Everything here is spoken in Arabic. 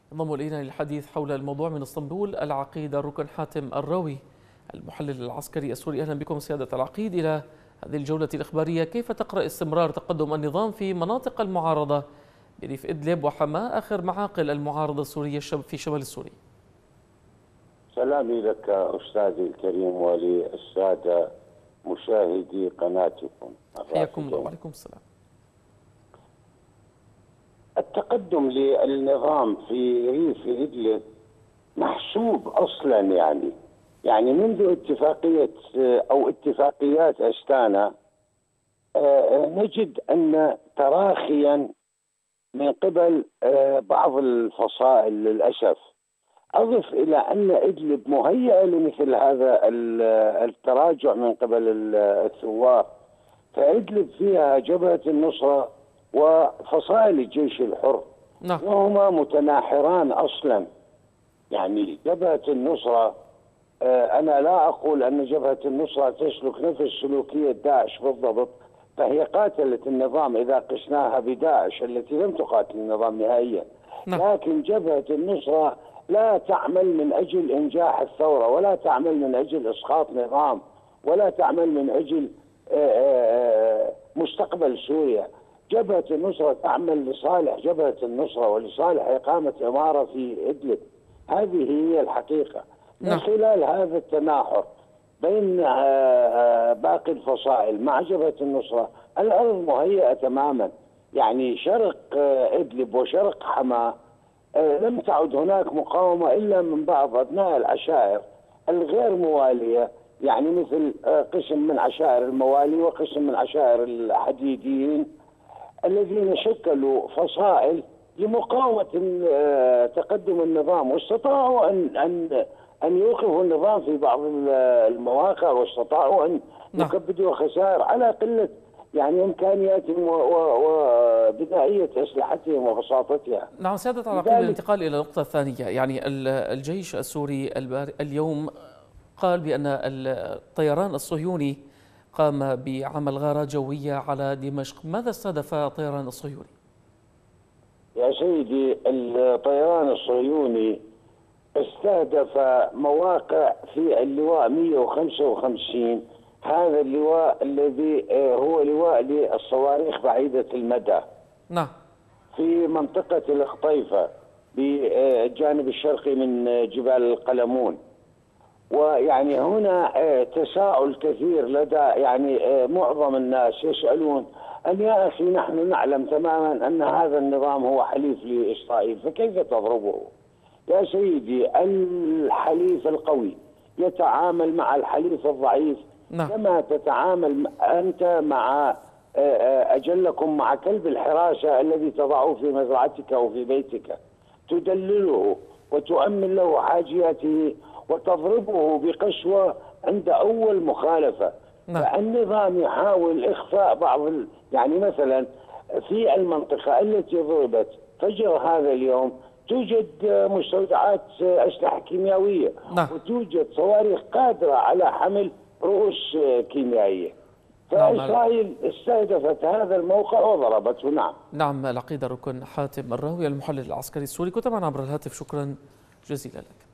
انضم الينا للحديث حول الموضوع من اسطنبول العقيد الركن حاتم الراوي المحلل العسكري السوري. اهلا بكم سياده العقيد الى هذه الجوله الاخباريه. كيف تقرا استمرار تقدم النظام في مناطق المعارضه بريف ادلب وحماه، اخر معاقل المعارضه السوريه في شمال سوريا؟ سلامي لك أستاذي الكريم وللسادة مشاهدي قناتكم. حياكم الله. وعليكم السلام. التقدم للنظام في ريف إدلب محسوب أصلا، يعني منذ اتفاقية أو اتفاقيات أستانا نجد أن تراخيا من قبل بعض الفصائل للأسف. أضف إلى أن إدلب مهيئة لمثل هذا التراجع من قبل الثوار، فإدلب فيها جبهة النصرة وفصائل الجيش الحر، وهما متناحران أصلا. يعني جبهة النصرة، أنا لا أقول أن جبهة النصرة تسلك نفس سلوكية داعش بالضبط، فهي قاتلت النظام إذا قسناها بداعش التي لم تقاتل النظام نهائيا، لكن جبهة النصرة لا تعمل من أجل إنجاح الثورة، ولا تعمل من أجل إسقاط نظام، ولا تعمل من أجل مستقبل سوريا. جبهة النصرة تعمل لصالح جبهة النصرة ولصالح إقامة إمارة في إدلب. هذه هي الحقيقة. من خلال هذا التناحر بين باقي الفصائل مع جبهة النصرة، الأرض مهيئة تماما. يعني شرق إدلب وشرق حماه لم تعد هناك مقاومة إلا من بعض أبناء العشائر الغير موالية، يعني مثل قسم من عشائر الموالي وقسم من عشائر الحديديين الذين شكلوا فصائل لمقاومة تقدم النظام، واستطاعوا أن يوقفوا النظام في بعض المواقع، واستطاعوا أن يكبدوا خسائر على قلة يعني إمكانياتهم وبدائية أسلحتهم وبساطتها. نعم سيادة العقيد، الانتقال إلى النقطة الثانية، يعني الجيش السوري اليوم قال بأن الطيران الصهيوني قام بعمل غارة جوية على دمشق. ماذا استهدف الطيران الصهيوني؟ يا سيدي، الطيران الصهيوني استهدف مواقع في اللواء 155. هذا اللواء الذي هو لواء للصواريخ بعيدة المدى. نعم. في منطقة الخطيفة بالجانب الشرقي من جبال القلمون. ويعني هنا تساؤل كثير لدى يعني معظم الناس يسألون أن يا أخي نحن نعلم تماما أن هذا النظام هو حليف لإسرائيل، فكيف تضربه؟ يا سيدي، الحليف القوي يتعامل مع الحليف الضعيف كما تتعامل أنت مع أجلكم مع كلب الحراسة الذي تضعه في مزرعتك أو في بيتك، تدلله وتؤمن له حاجياته وتضربه بقسوة عند أول مخالفة. فالنظام يحاول إخفاء بعض يعني مثلا في المنطقة التي ضربت فجر هذا اليوم توجد مستودعات أسلحة كيميائية، وتوجد صواريخ قادرة على حمل رؤوس كيميائية. فإسرائيل استهدفت هذا الموقع وضربته. نعم العقيد الركن حاتم الراوي المحلل العسكري السوري، كنت معنا عبر الهاتف. شكرا جزيلا لك.